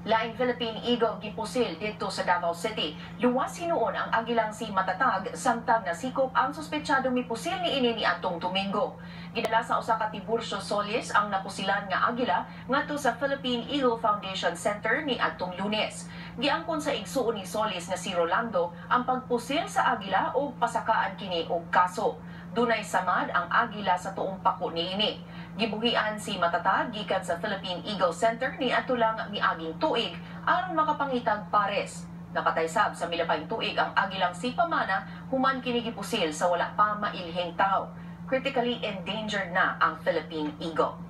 Laing Philippine Eagle gipusil dito sa Davao City. Luwas hinuon ang agilang si Matatag samtang nasikop ang suspetsyadong mipusil ni ini ni atong Domingo. Gidala sa usa ka Tiburcio Solis ang napusilan nga agila ngadto sa Philippine Eagle Foundation Center ni atong Lunes. Giangkon sa igsuon ni Solis nga si Rolando ang pagpusil sa agila o pasakaan kini og kaso. Dunay samad ang agila sa tuong pako niini. Gibuhian si Matatag gikan sa Philippine Eagle Center ni atulang miaging tuig aron makapangitag pares. Nakataysab sa milapayng tuig ang agilang si Pamana human kini gipusil sa wala pa mailheng tao. Critically endangered na ang Philippine Eagle.